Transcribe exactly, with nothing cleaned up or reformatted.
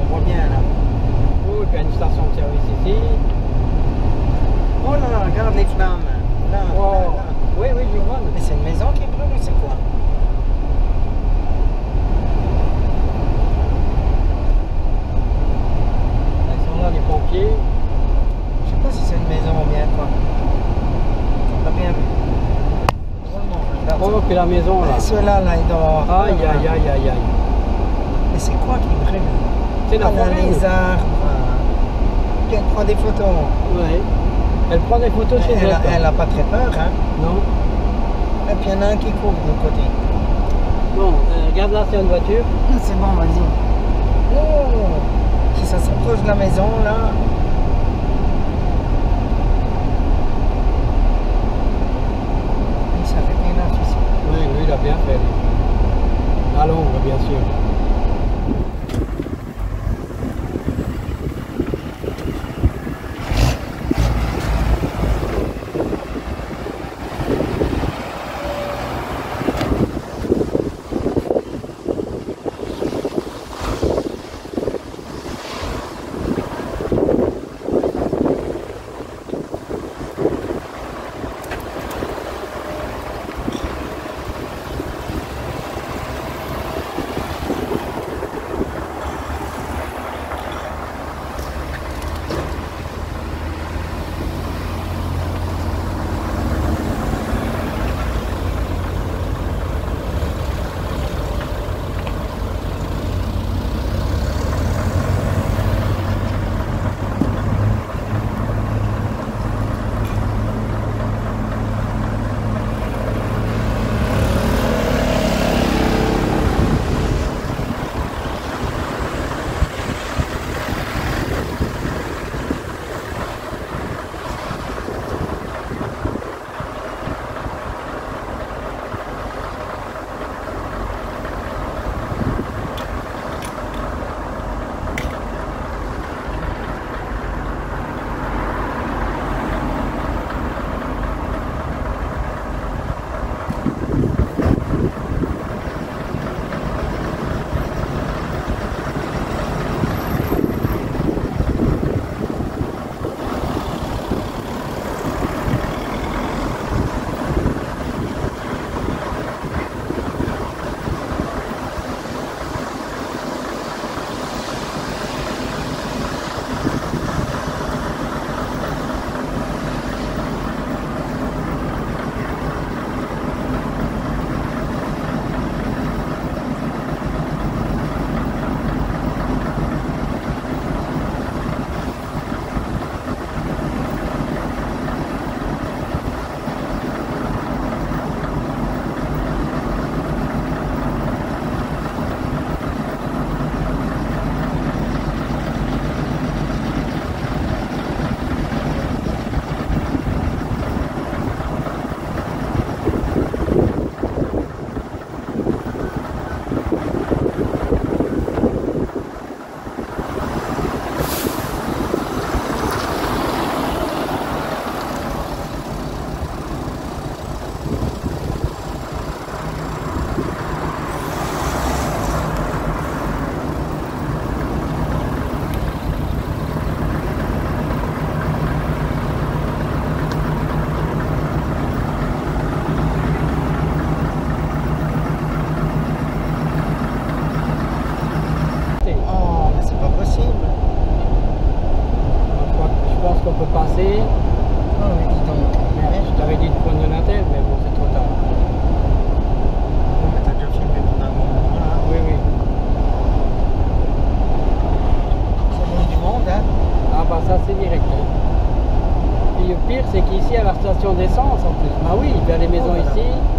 voit bien là. Oh, et puis il y a une station de service ici. Oh là là, regarde les flammes. Là, Oh. là, là. Oui, oui, je vois. Mais c'est une maison qui brûle ou c'est quoi? Là, ils sont là, les pompiers. Je sais pas si c'est une maison ou bien quoi. On l'a bien vu. Vraiment, regarde Oh, puis la maison ça. là. Et ceux-là, là, ils doivent avoir Aïe, peur, aïe, là. aïe, aïe, aïe. Mais c'est quoi qui brûle? C'est la Ah, là, forêt. les arbres. Puis elle prend des photos. Ouais. Elle prend des photos chez Elle, elle. elle, elle a pas très peur, hein. Non. Et puis il y en a un qui court de l'autre côté. Bon, euh, regarde là, c'est une voiture. C'est bon, vas-y. Oh, si ça s'approche de la maison, là. Ça fait bien neuf ici. Oui, lui, il a bien fait. À l'ombre, bien sûr. passer. Oh, mais dis donc. Mais je t'avais dit de prendre de l'interne, mais bon, c'est trop tard. Non, mais t'as déjà filmé pendant un moment, là. Oui, oui. C'est bon du monde, hein. Ah bah ça, c'est direct. Hein. Et le pire, c'est qu'ici, à la station d'essence, en plus. Bah oui, il y a les maisons Oh, voilà. ici.